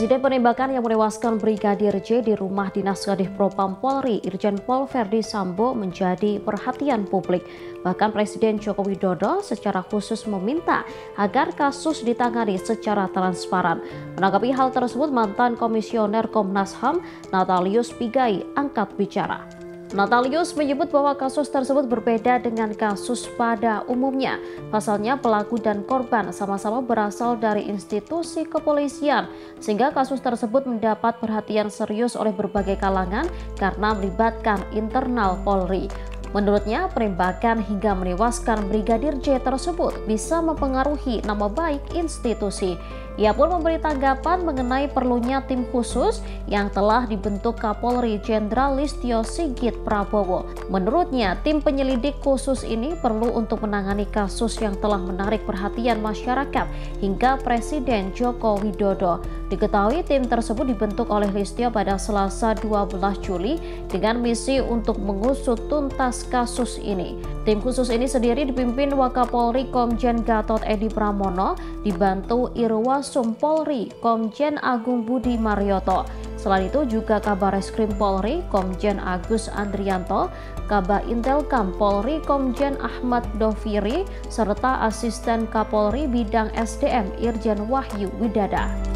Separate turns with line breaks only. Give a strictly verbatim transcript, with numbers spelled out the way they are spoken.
Insiden penembakan yang menewaskan Brigadir J di rumah dinas Kadif Propam Polri, Irjen Pol Verdi Sambo menjadi perhatian publik. Bahkan Presiden Joko Widodo secara khusus meminta agar kasus ditangani secara transparan. Menanggapi hal tersebut, mantan Komisioner Komnas H A M Natalius Pigai angkat bicara. Natalius menyebut bahwa kasus tersebut berbeda dengan kasus pada umumnya. Pasalnya pelaku dan korban sama-sama berasal dari institusi kepolisian, sehingga kasus tersebut mendapat perhatian serius oleh berbagai kalangan karena melibatkan internal Polri. Menurutnya, penembakan hingga menewaskan Brigadir J tersebut bisa mempengaruhi nama baik institusi. Ia pun memberi tanggapan mengenai perlunya tim khusus yang telah dibentuk Kapolri Jenderal Listio Sigit Prabowo. Menurutnya, tim penyelidik khusus ini perlu untuk menangani kasus yang telah menarik perhatian masyarakat hingga Presiden Joko Widodo. Diketahui tim tersebut dibentuk oleh Listio pada Selasa dua belas Juli dengan misi untuk mengusut tuntas kasus ini. Tim khusus ini sendiri dipimpin Wakapolri Komjen Gatot Edi Pramono, dibantu Irwasum Polri Komjen Agung Budi Marioto. Selain itu juga Kabareskrim Polri Komjen Agus Andrianto, Kaba Intelkam Polri Komjen Ahmad Doviri, serta Asisten Kapolri Bidang S D M Irjen Wahyu Widada.